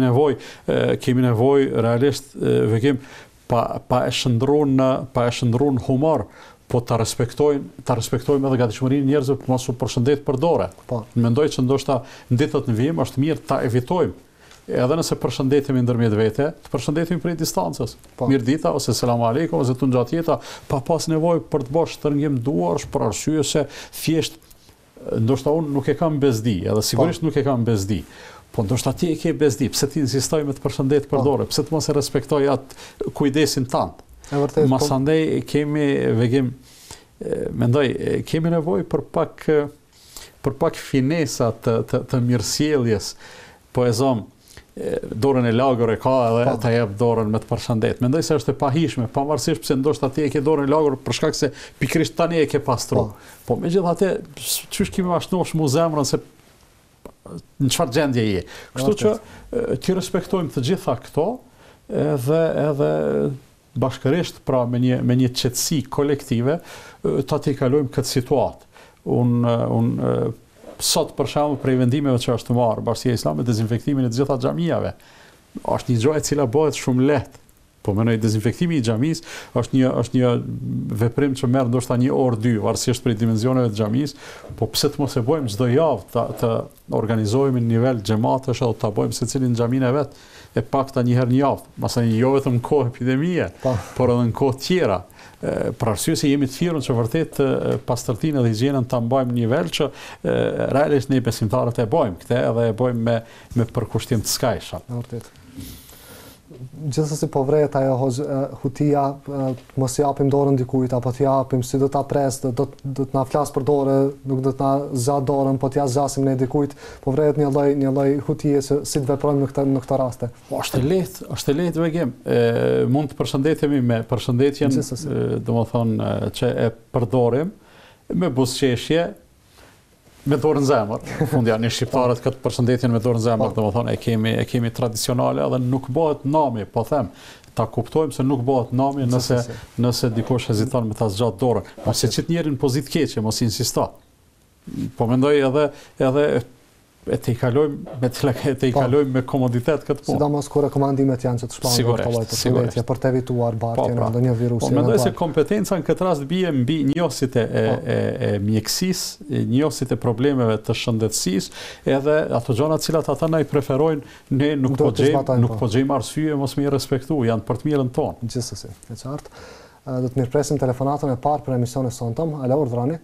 nevojë realisht vekim pa e shndruar në humor, po ta respektojmë edhe gatishmërinë e njerëzve për mos u përshëndet për dore. Mendoj që ndoshta në ditët në vijim është mirë ta evitojmë edhe nëse përshëndetemi ndërmjet vete, të përshëndetemi prej distancës. Mirdita ose selam aleikum ose të ngjatë jeta, pa pas nevojë për të bërë shtrëngim duarsh për arsye se thjesht ndoshta unë nuk e kam bezdi, edhe sigurisht nuk e kam bezdi. Po ndoshta ti e ke bezdi, pse ti insistoj me të përshëndet për dorë, pse të mos e respektoj atë kujdesin tant. Masandej kemi nevojë për pak finesa të mirësjelljes. Po e zom, dorën e lagër e ka edhe ta jep dorën me të përshëndet. Mendoj se është e pahishme, pavarësisht pse ndoshta ti e ke dorën e lagër për shkak se pikërisht tani e ke pastru. Po megjithatë, çysh kemi mashtnosh mu zemrën se në çfarë gjendje je. Kështu që ti respektojmë të gjitha këto edhe bashkërisht pra me një qetësi kolektive ta t'i kalojmë këtë situatë. Unë sot për shembull prej vendimeve që është marrë Bashkia Islame dezinfektimin e të gjitha xhamijave është një gjë e cila bëhet shumë lehtë. Po mendoj dezinfektimi i xhamisë është një veprim që merr ndoshta 1 orë 2, varësisht prej dimensioneve të xhamisë, po pse të mos e bëjmë çdo javë të organizohemi në nivel xhamatesh apo ta bëjmë secilin në xhaminë e vet e pakta një herë në javë, masani jo vetëm në kohë epidemie, por edhe në kohë tjera. Për arsye se jemi të firur që vërtet pastërtinë dhe higjienën ta mbajmë në nivel që realisht ne besimtarët e bëjmë këtë edhe e bëjmë me përkushtim të skajshëm. Vërtet. Gjithsesi po vret ajo hutia, mos japim dorën dikujt apo t'i japim si do ta pres, do të na flas për dorë, nuk do të na zgjat dorën, po t'ja zgjasim ne dikujt, po vret një lloj hutie se si të veprojmë në këtë raste. Po është lehtë vegim. Mund të përshëndetemi me përshëndetjen, domethënë që e përdorim me buzëqeshje, me dorën zemër. Fundja ne shqiptarët këtë përshëndetjen me dorën zemër, domethënë e kemi tradicionale edhe nuk bëhet nami, po them, ta kuptojmë se nuk bëhet nami nëse dikush heziton me ta zgjat dorën. Mos e çit njerin në pozitë keqe, mos insisto. Po mendoj edhe te i kalojmë me komoditet këtë punë. Sidomos kur rekomandimet janë që të shpallojnë përshëndetje për të evituar bartjen e ndonjë virusi. Po mendoj se kompetenca në këtë rast bie mbi njohësit e mjekësisë, njohësit e problemeve të shëndetësisë, edhe ato gjëra të cilat ata na i preferojnë, ne nuk po gjejmë arsye mos me i respektu, janë për të mirën tonë. Gjithsesi, e qartë. Do të mirpresim telefonatën e parë për emisionin sonëm. Alo, urdhrani.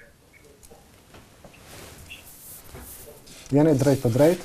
Jeni drejt për drejt.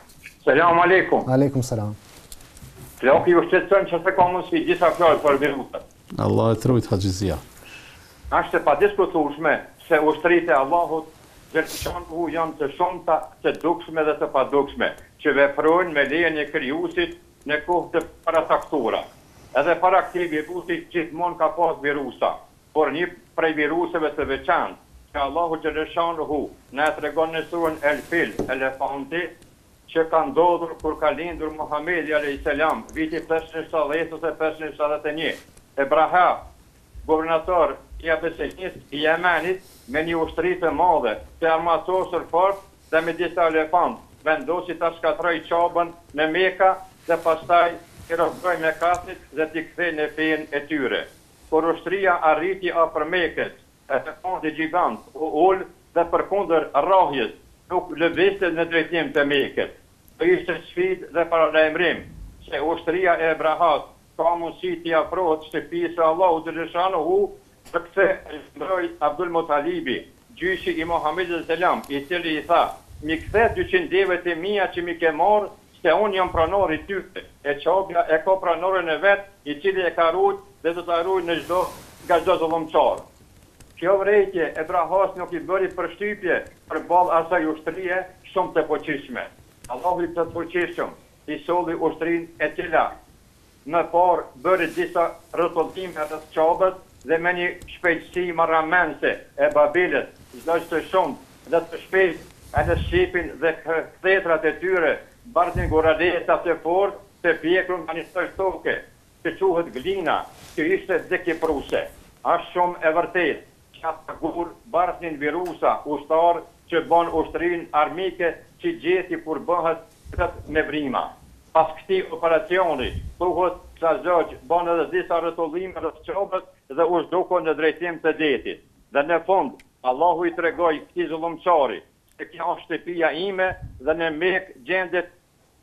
Selam aleikum. Aleikum selam. Floki ju shqetëson që se ka mundësi gjitha fjalë për virusat. Allah e trujt Haxhizia. Është pa diskutueshme se ushtritë e Allahut Xhelshanu janë të shumta, të dukshme dhe të padukshme, që veprojnë me lejen e krijuesit në kohë të parasaktura. Edhe para këtij virusi gjithmonë ka pas virusa, por një prej viruseve të veçantë që Allahu Xheleshanu na tregon në surën El-Fil, elefanti, që ka ndodhur kur ka lindur Muhamedi alayhis salam, viti 570 ose 571. Ebraha, guvernator i Abesinit, i Yemenit, me një ushtri të madhe, të armatosur fort dhe me disa elefant, vendosi ta shkatroj Qabën në Mekka dhe pastaj i rrogoi Mekasit dhe t'i kthej në fenë e tyre. Kur ushtria arriti afër Mekës, elefanti gjigant u ul dhe përkundër rrahjes nuk lëvizte në drejtim të Mekës. Ishte sfidë dhe paralajmërim se ushtria e Ebrahas ka mundësi t'i afrohet shtëpisë së Allahut Xheleshanu për këtë mbroj Abdul Mutalibi, gjyshi i Muhamedit selam, i cili i tha: "Mi kthe 200 devet e mia që mi ke marrë, se unë jam pranor i tyre." E Qabja e ka pranorin e vet, i cili e ka ruajt dhe do ta ruajë në nga çdo zullumçar. Kjo vrejtje Ebrahas nuk i bëri përshtypje përballë asaj ushtrie shumë të poqishme. Allahu i të poqishëm i solli ushtrinë e cila më parë bëri disa rrotullime rreth Qabës dhe me një shpejtësi marramense e Babilet, çdo të shumë dhe të shpejt edhe shqipin dhe kthjetrat e tyre bardhin goradesa të fortë të pjekur nga një soj toke, që quhet glina, që ishte dekjepruse. Është shumë e vërtetë që ata gur bardhin virusa ushtar që bën ushtrinë armike që gjeti kur bëhet me vrima. Pas këtij operacioni, thuhet se Zogj bën edhe disa rrotullime rreth Qabës dhe u zhdukon në drejtim të detit. Dhe në fund, Allahu i tregoi këtij zullumçari se kjo është shtëpia ime dhe në Mekë gjendet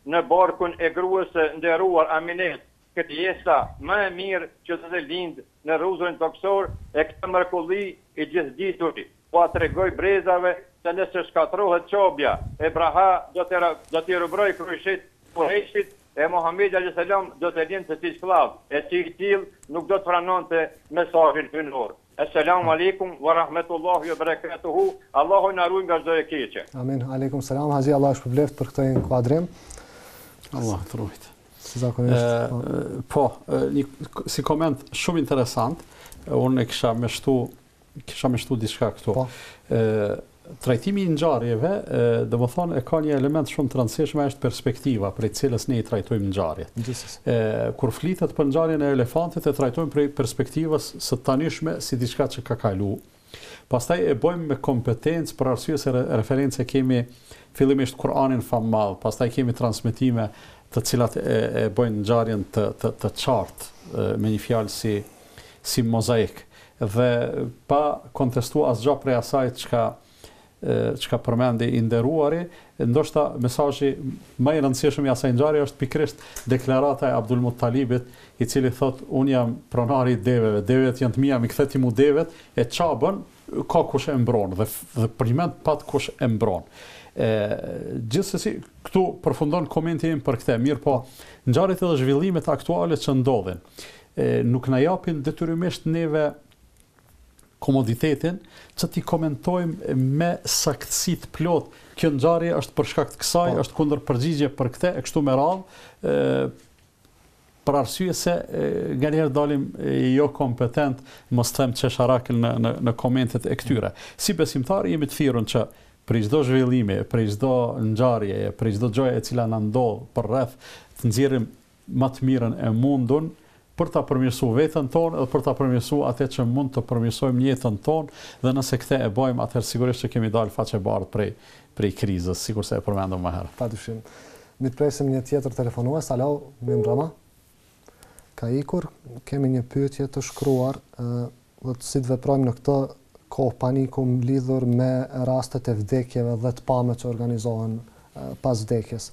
në barkun e gruas së nderuar Aminet, këtë jesa më e mirë që të lindë në rrugën toksor e këtë mrekulli i gjithditurit. Po a tregoj brezave se nëse shkatrohet qobja, Ebraha do t'i rubroj kryshit Kurejshit e Muhamedi alayhis salam do të linë të tij skllav, e till nuk do të pranonte mesazhin hyjnor. Assalamu alaikum wa rahmatullahi wa barakatuhu. Allahu na ruaj nga çdo e keqe. Amin. Aleikum salam. Hazi Allah shpëbleft për këtë inkuadrim. Allah të ruajt. Zakonisht. Si koment shumë interesant, unë kisha mështu diçka këtu. Trajtimi i ngjarjeve, domethënë e ka një element shumë të rëndësishëm, është perspektiva prej cilës ne i trajtojmë ngjarjet. Kur flitet për ngjarjen e elefantit, e trajtojmë prej perspektivës së tanishme si diçka që ka kalu. Pastaj e bëjmë me kompetencë për arsye se referencë kemi fillimisht Kur'anin famall, pastaj kemi transmetime të cilat e bëjnë ngjarjen të qartë me një fjalë si mozaik, dhe pa kontestuar asgjë prej asaj çka përmendi i nderuari, ndoshta mesazhi më i rëndësishëm i asaj ngjarje është pikërisht deklarata e Abdul Muttalibit, i cili thotë unë jam pronari i deveve, devet janë të mia, mi ktheti mu devet, e çabën ka kush e mbron dhe përmend pat kush e mbron. Gjithsesi këtu përfundon komenti im për këtë, mirë po ngjarjet edhe zhvillimet aktuale që ndodhin nuk na japin detyrimisht neve komoditetin që t'i komentojmë me saktësi të plot. Kjo ngjarje është për shkak të kësaj, është kundër përgjigje për këtë e kështu me radhë, për arsye se nganjëherë dalim jo kompetent, mos them çesharakën në komentet e këtyre. Si besimtar jemi të thirrur që për çdo zhvillimi, për çdo ngjarje, për çdo gjë e cila na ndodh për rreth, të nxjerrim më të mirën e mundun për ta përmirësuar veten tonë dhe për ta përmirësuar atë që mund të përmirësojmë jetën tonë, dhe nëse këtë e bëjmë, atëherë sigurisht që kemi dalë faqe bardhë prej krizës, sikurse e përmendëm më herët. Padyshim. Mi të presim një tjetër telefonues. Alo, Mimrama. Ka ikur, kemi një pyetje të shkruar, dhe si të veprojmë në këtë kohë paniku lidhur me rastet e vdekjeve dhe të pame që organizohen pas vdekjes.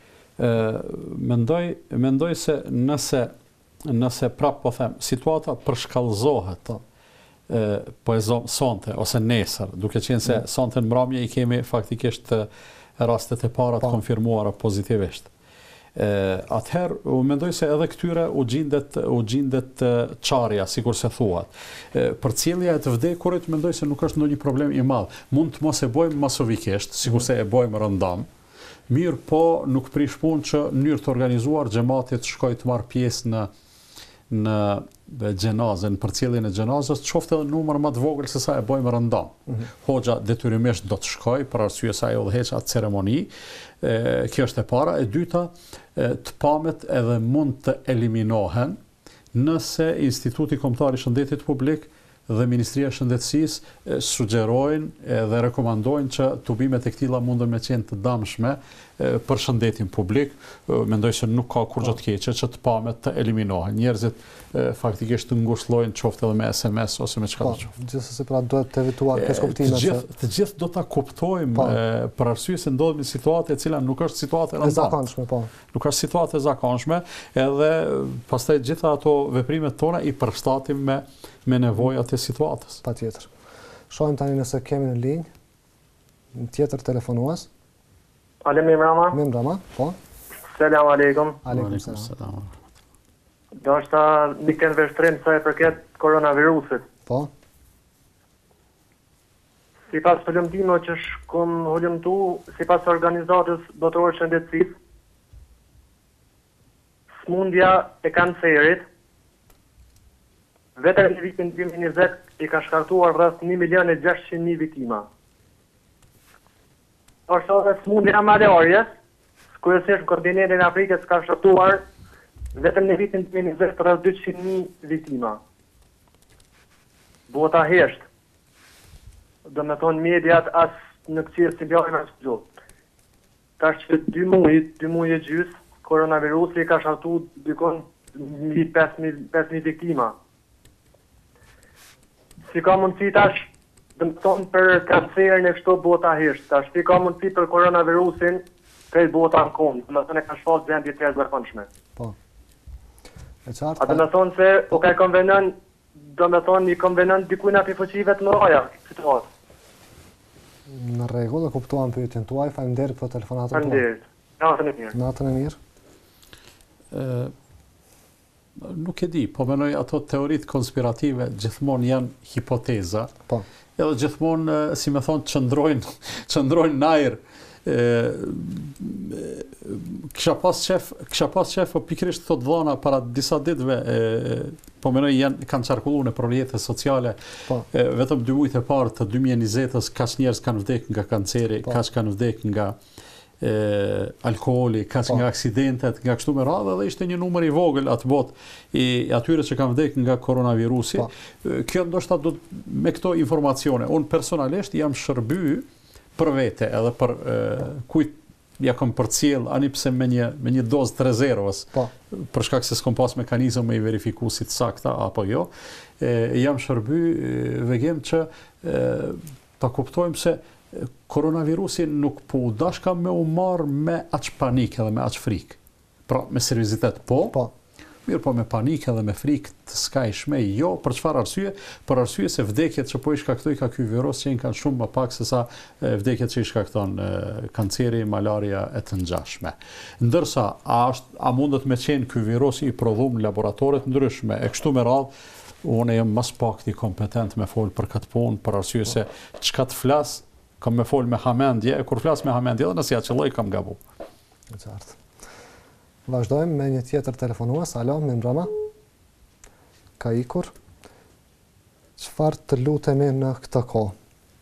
Mendoj se nëse prap po them, situata përshkallëzohet po e sonte ose nesër, duke qenë se sonte në mbrëmje i kemi faktikisht rastet e para të konfirmuara pozitivisht. Atëherë, mendoj se edhe këtyre u gjendet çarja, sikur se thuat. Përcjellja e të vdekurit mendoj se nuk është ndonjë problem i madh. Mund të mos e bëjmë masovikisht, sikur se e bëjmë rëndom. Mirë po nuk prish punë që në mënyrë të organizuar xhamati të shkojë të marrë pjesë në xhenazën, përcjelljen e xhenazës, qoftë edhe numër më të vogël se sa e bëjmë rëndom. Hoxha detyrimisht do të shkojë për arsye se ajo udhëheq atë ceremoni. Kjo është e para. E dyta, të pamet edhe mund të eliminohen nëse Instituti Kombëtar i Shëndetit Publik dhe Ministria e Shëndetësisë sugjerojnë dhe rekomandojnë që tubimet e këtilla mundën me qenë të dëmshme për shëndetin publik. Mendoj se nuk ka kurrë të keqe që të pamet të eliminohen. Njerëzit faktikisht të ngushëllojnë qoftë edhe me SMS ose me çka do të qoftë. Gjithsesi pra duhet të evituar këto kuptime. Të gjithë do ta kuptojmë për arsye se ndodhemi në situatë e cila nuk është situatë e zakonshme, po. Nuk është situatë e zakonshme, edhe pastaj gjitha ato veprimet tona i përshtatim me nevojat e situatës. Patjetër. Shohim tani nëse kemi në linjë një tjetër telefonues. Alo, Mimrama, po. Selam aleikum. Aleikum selam. Do është një kënë vështrim sa e përket koronavirusit. Po. Si pas pëllëmtime që shkum hullumtu, si pas organizatës botërore shëndetësisë, smundja e kancerit, vetëm në vitin 2020 i ka shkartuar rreth 1.600.000 viktima. Është edhe smundja e malarjes, kryesisht në kontinentin e Afrikës ka shkartuar vetëm në vitin 2020 rreth 200.000 viktima. Bota hesht. Do me thonë mediat as në këqirë si bjojnë as këgjo. Ka që 2 muaj e gjys, koronavirusi ka shkartu dykon 5.000 viktima. Si ka mundësi tash, dhe më thonë për kancerin e kështu bota hesht. Tash si ka mundësi për koronavirusin, krejt bota në komë, do me thonë e kanë shfaqë gjendje të jashtëzakonshme. Po. E qartë. A do me thonë se o ka konvenon, do me thonë i konvenon dikujna për fuqive të mëraja, situatë. Në rregull, e kuptuam pyetjen tuaj. Faleminderit për telefonatën tuaj. Faleminderit. Natën e mirë. Natën e mirë. Nuk e di, po menoj ato teoritë konspirative gjithmonë janë hipoteza. Po. Edhe gjithmonë, si me thonë, qëndrojnë në ajër. Kisha pas qef, po pikërisht thot vllana para disa ditëve, po menoj kanë qarkulluar në rrjetet sociale. Po. Vetëm 2 muajt e parë të 2020-s kaq njerëz kanë vdekur nga kanceri, Po. kaq kanë vdekur nga alkooli, kaq Po. nga aksidentet, nga kështu me radhë, dhe ishte një numër i vogël atë botë i atyre që kanë vdekur nga koronavirusi. Po. Kjo ndoshta do me këto informacione, unë personalisht jam shërby për vete edhe për kujt ja kam përcjell ani pse me një dozë të rezervës, Po. për shkak se s'kom pas mekanizëm me i verifikusit sakta apo jo, jam shërby vegem që ta kuptojmë se koronavirusi nuk po u dashka me u marr me aq panik edhe me aq frikë. Pra, me seriozitet po, mirë po me panik edhe me frikë të skajshme, jo, për çfarë arsye? Për arsye se vdekjet që po i shkaktoi ka ky virus që kanë shumë më pak se sa vdekjet që i shkakton kanceri, malaria e të ngjashme. Ndërsa, a mundet me qenë ky virus i prodhuar në laboratore të ndryshme, e kështu me radhë, unë jam mas pak i kompetent me fol për këtë punë, për arsye se çka të flas, kam me fol me hamendje, e kur flas me hamendje, edhe nëse ja qëlloj kam gabu. E qartë. Vazhdojmë me një tjetër telefonues. Alo, më mbrëma? Ka ikur? Çfarë të lutemi në këtë kohë?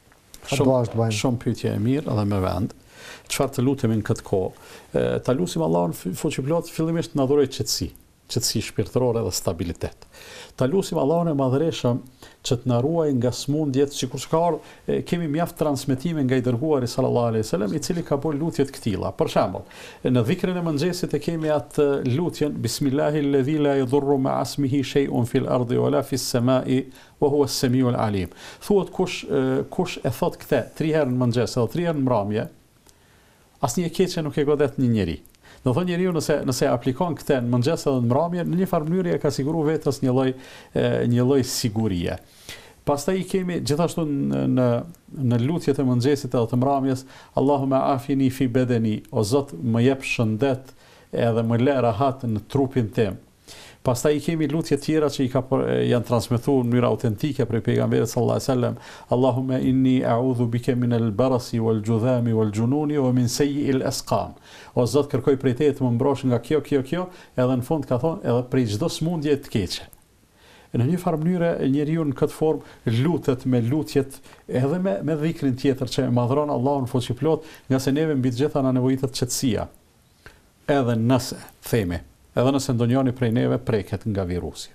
Shumë pyetje e mirë edhe me vend. Çfarë të lutemi në këtë kohë? Ta lutim Allahun fuqiplot fillimisht na dhuroj qetësi shpirtërore dhe stabilitet. Ta lutim Allahun e Madhëresëm që të na ruaj nga smundjet, sikur ka ardhur, kemi mjaft transmetime nga i dërguari sallallahu alaihi wasallam, i cili ka bërë lutje të këtilla. Për shembull, në dhikrin e mëngjesit e kemi atë lutjen Bismillahilladhi la yadhurru ma'a ismihi shay'un fil ardi wala fis sama'i wa huwa as-sami'ul alim. Thuhet kush e thot këtë 3 herë në mëngjes edhe 3 herë në mbrëmje, asnjë keqe nuk e godet një njeri. Do thonë njeriu nëse aplikon këtë në mëngjes edhe në mbrëmje, në një farë mënyrë e ka siguruar vetes një lloj sigurie. Pastaj i kemi gjithashtu në lutjet e mëngjesit edhe të mbrëmjes, Allahumma afini fi bedeni, o Zot më jep shëndet edhe më lë rahat në trupin tim. Pastaj i kemi lutje tjera që janë transmetuar në mënyrë autentike prej pejgamberit sallallahu alajhi wasallam. Allahumma inni a'udhu bika min al-barasi wal-judhami wal-jununi wa min sayyi'il asqam. O Zot, kërkoj prej teje të më mbrosh nga kjo, edhe në fund ka thonë edhe prej çdo smundje të keqe. Në një farë mënyrë njeriu në këtë formë lutet me lutjet edhe me dhikrin tjetër që e madhron Allahun fuqiplot, nga se neve mbi të gjitha na nevojitet qetësia. Edhe nëse themi edhe nëse ndonjëri prej neve preket nga virusi.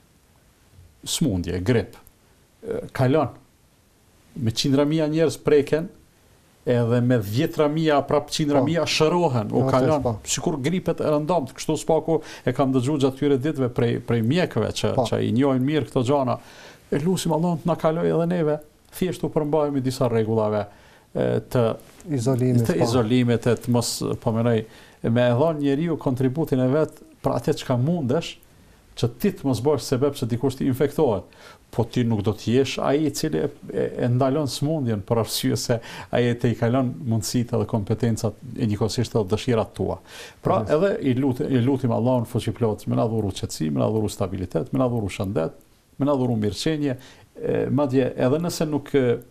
Smundje, grip, kalon. Me 100.000 njerëz preken, edhe me 10.000 prap 100.000 shërohen, u kalon, sikur gripet e rëndomt. Kështu spaku e kam dëgjuar gjatë këtyre ditëve prej mjekëve që i njohin mirë këto gjëra. E lutim Allahun të na kaloj edhe neve, thjesht u përmbajemi disa rregullave të izolimit, të mos po menoj me e dhënë njeriu kontributin e vet për atë çka mundesh, që ti të mos bësh sebeb që dikush të infektohet, po ti nuk do të jesh ai i cili e ndalon smundjen për arsye se ai e i kalon mundësitë dhe kompetencat e njëkohësisht edhe dëshirat tua. Pra edhe i lutim Allahun fuqiplot, më na dhuru qetësi, më na dhuru stabilitet, më na dhuru shëndet, më na dhuru mirëqenie, madje edhe nëse nuk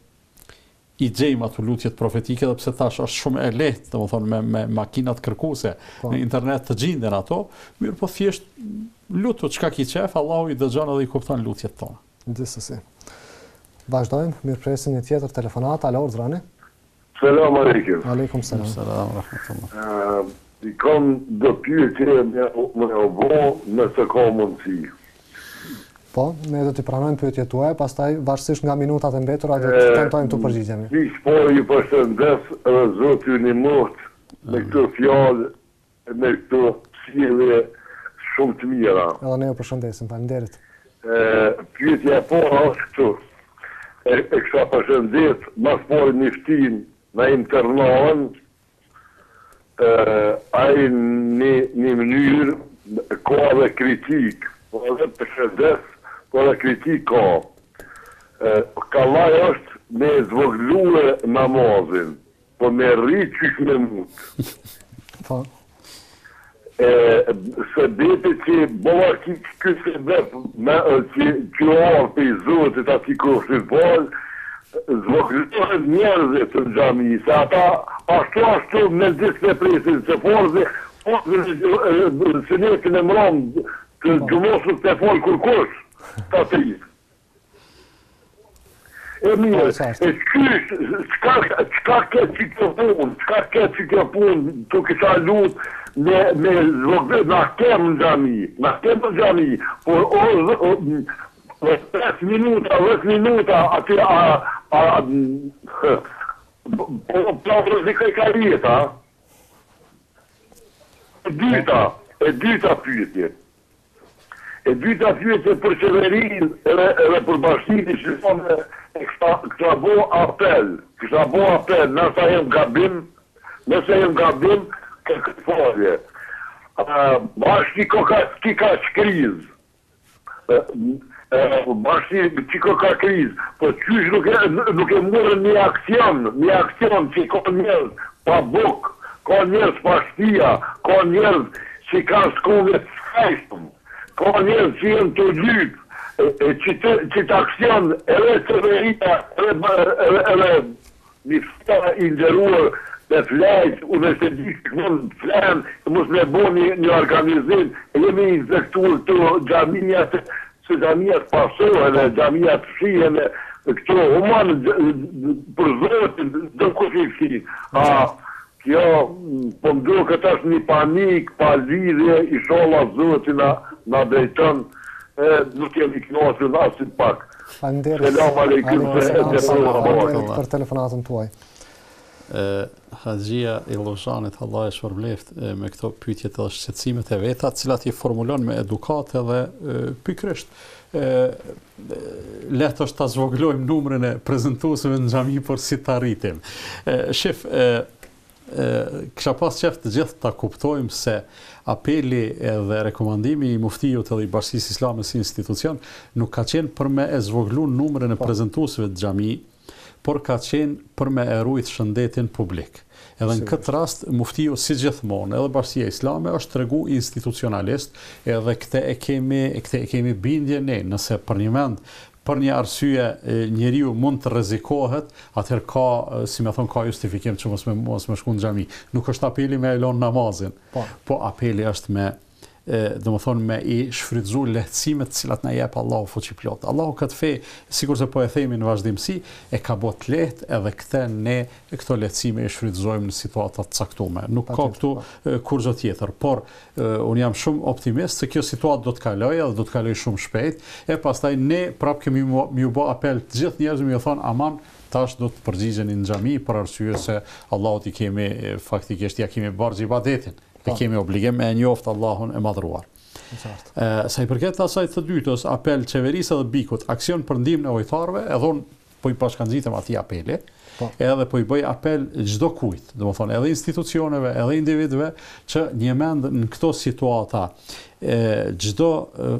i gjejmë ato lutjet profetike, dhe pse tash është shumë e lehtë, domethënë me makinat kërkuese në internet të gjinden ato, mirë po thjesht lutu çka ki qef, Allahu i dëgjon edhe i kupton lutjet tona. Gjithsesi. Vazhdojmë, mirëpresim një tjetër telefonat. Alo, urdhrani. Selam aleikum. Aleikum selam. Selam rahmetullah. I kam do pyetje me obo nëse ka mundësi. Po, ne do t'i pranojmë pyetjet tuaja, pastaj varësisht nga minutat e mbetura do të tentojmë të përgjigjemi. Miq, po ju përshëndes edhe Zoti ju ndihmoft me këto fjalë, me këto sjellje shumë të mira. Edhe ne ju përshëndesim, faleminderit. Pyetja e parë është këtu. E kisha përshëndet mas pari njëftin në internaën, ai një mënyrë ka dhe kritik, po edhe përshëndes, po edhe kritik ka. Kallaj është me zvogluë namazin, po me rri qysh me mut. Se dete që bëva këse dhe që orë për i zotit ati kërëshin falë, zvogluën njerëzit në gjami, se ata ashtu me disë me presin, se forëzë, se njerëkin e mëram të gjumosët të falë kërkush, të atërisë. E mirë, e qysh, qka ke që kjo punë, të kisha lutë me zvogluën, na kemë në gjami, por 5 minuta, 10 minuta, ati plafrës një kaj karjeta. E dyta pyetje. E dyta pyetje për qeverin edhe për bashkëti që kësha bo apel, nësa jem gabim, këtë falje. Bashkëti ka shkriz. Bashkëti që ka kriz, po qysh nuk e mërën një aksion që ka njerëz pa buk, ka njerëz pa shtia, ka njerëz që ka shkove të skajshëm, ka njerëz që jenë të lypë, që të aksion edhe qeveria, edhe një fëta i nderuar me flajt, unë se di që këmën flan, mos me bo një organizim, jemi inzektuar të gjamiat, se gjamiat pasohen, gjamiat fshihen, këto humanë për zotin, dhe kush i fshin. Kjo, po më duke këtë është një panik, pa lidhje, i shola zotin na drejton, nuk jemi knasë në asit pak. Selam aleikum për telefonatën tuaj. Haxhia i Lozanit, Allah e shpërbleft me këto pyetjet edhe shqetësimet e veta, të cilat i formulon me edukat edhe pikërisht lehtë është ta zvoglojmë numrin e prezantuesve në xhami, por si ta arritim. Shef, kisha pas qef të gjithë ta kuptojmë se apeli edhe rekomandimi i muftijut edhe i Bashkisë Islame si institucion nuk ka qenë për me e zvoglu numrin e prezantuesve të xhami, por ka qenë për me e rujt shëndetin publik. Edhe në këtë rast, muftiju si gjithmonë, edhe Bashkia Islame është tregu institucionalist, edhe këte e kemi bindje ne, nëse për një mend, për një arsye njeriu mund të rrezikohet, atëherë ka, si me thonë, ka justifikim që mos me shku në xhami. Nuk është apeli me e lon namazin, po apeli është me me i shfrytëzu lehtësimet cilat na jep Allahu fuqiplot. Allahu këtë fe, sikur se po e themi në vazhdimsi, e ka bot lehtë edhe këto lehtësime i shfrytëzojmë në situata të caktuara. Nuk ka këtu kurrë tjetër, por unë jam shumë optimist se kjo situatë do të kalojë dhe do të kalojë shumë shpejt, e pastaj ne prapë kemi më bë apel të gjithë njerëzve më thonë aman tash do të përgjigjeni në xhami për arsye se Allahut i kemi faktikisht ja kemi bërë ibadetin. E kemi obligim me njoftë Allahun e madhruar. Sa i përket asaj të dytës, apel qeverisë dhe bikut, aksion për ndihmën e ujtarëve, edhe unë po i bashkangjitem atij apeli, edhe po i bëj apel çdo kujt, domethënë edhe institucioneve, edhe individëve që një mend në këto situata, çdo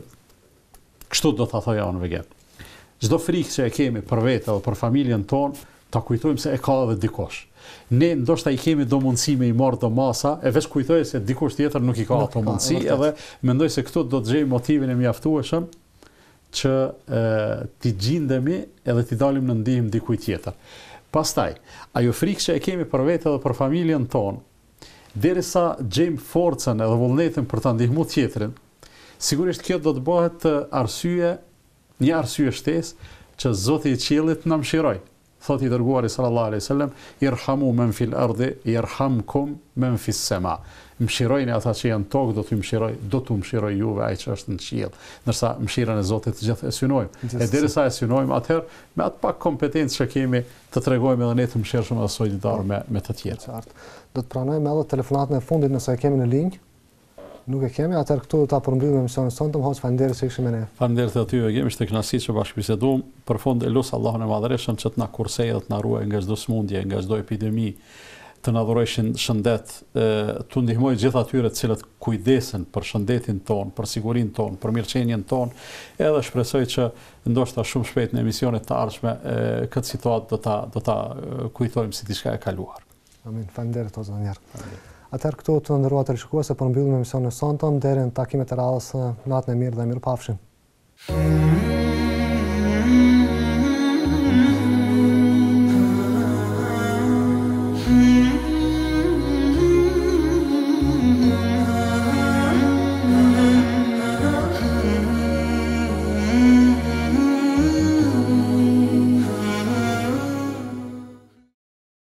kështu do ta thoja unë vegan. Çdo frikë që e kemi për vetë edhe për familjen tonë, ta kujtojmë se e ka edhe dikush. Ne ndoshta i kemi do mundësi me i marrë do masa, e veç kujtoj se dikush tjetër nuk i ka ato mundësi, edhe mendoj se këtu do të gjejmë motivin e mjaftueshëm që t'i gjindemi edhe t'i dalim në ndihmë dikujt tjetër. Pastaj, ajo frikë që e kemi për vetë edhe për familjen tonë, derisa gjejmë forcën edhe vullnetin për ta ndihmuar tjetrin, sigurisht kjo do të bëhet një arsye shtesë që Zoti i qiellit na mëshiroj. Thot i dërguari sallallahu alaihi wasallam, irhamu men fil ardi yarhamkum men fis sama. Mëshirojni ata që janë tokë, do t'u mëshiroj juve ai që është në qiell. Ndërsa mëshirën e Zotit të gjithë e synojmë. E derisa e synojmë, atëherë me atë pak kompetencë që kemi të tregojmë edhe ne të mëshirshëm dhe solidar me të tjerë. Do të pranojmë edhe telefonatën e fundit nëse e kemi në linjë. Nuk e kemi, atëherë këtu ta përmbyllim emisionin sonë. Faleminderit se ishim me ne. Faleminderit aty, kemi ishte kënaqësi që bashkëbiseduam. Për fund e lut Allahun e Madhërisëm që të na kursejë dhe të na ruajë nga çdo smundje, nga çdo epidemi, të na dhurojshin shëndet, të ndihmoj gjithë atyre të cilët kujdesen për shëndetin ton, për sigurinë ton, për mirëqenien ton, edhe shpresoj që ndoshta shumë shpejt në emisionet të ardhshme këtë situatë do ta kujtojmë si diçka e kaluar. Amin, faleminderit o zotënjer. Atëherë këtu të nderuar televizionistë, po mbyllim emisionin sonte, deri në takimet e radhës, natën e mirë dhe mirupafshim.